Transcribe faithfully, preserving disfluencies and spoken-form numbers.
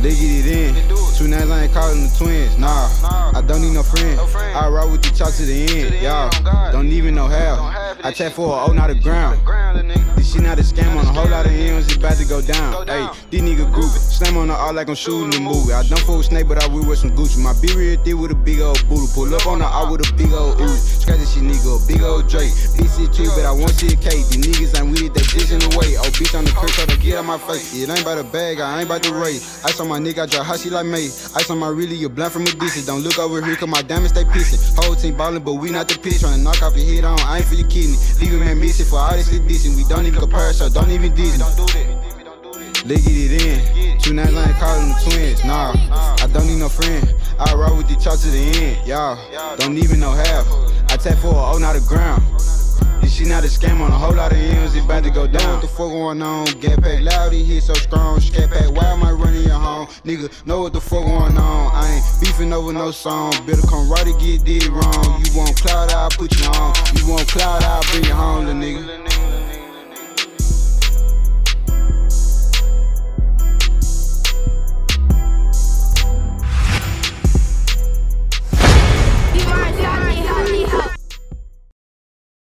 Let's get it in. Two nines, I ain't calling them twins. Nah, I don't need no friend. I ride with the chop to the end. Y'all don't even know how. I check for a O, not a ground. This shit not a scam on a whole lot of M's. It's about to go down. Hey, these niggas groovy. Slam on the all like I'm shooting the movie. I don't fuck with Snake, but I will wear some Gucci. My B real thick with a big old booty. Pull up on the all with a big old ooze. Scratch this shit, nigga, a big old Drake. B C two, but I want shit cake. These niggas ain't with it, they dish in the way. Oh, bitch on the crib, try to get out my face. It ain't about the bag, I ain't about the race. Ice on my nigga, I drop hot shit like me. Ice on my really, you blind from a distance. Don't look over here, cause my diamonds stay pissing. Whole team ballin', but we not the pitch. Tryna knock off your head on, I ain't for your kidney. Leave a man missing for all this edition. We don't even compare, so don't even diss me. Let's get it in. Two nines, I ain't calling them twins. Nah, I don't need no friend. I ride with the chop to the end. Y'all don't even know how. I tap for a O, not a ground. This shit not a scam on a whole lot of M's. It about to go down. What the fuck going on? Get pack loud, he hit so strong. Scat pack, why am I running your home? Nigga, know what the fuck going on. I ain't beefing over no song. Better come right and get did wrong. You want cloud, I'll put you on. You want cloud, I'll bring you home, little nigga.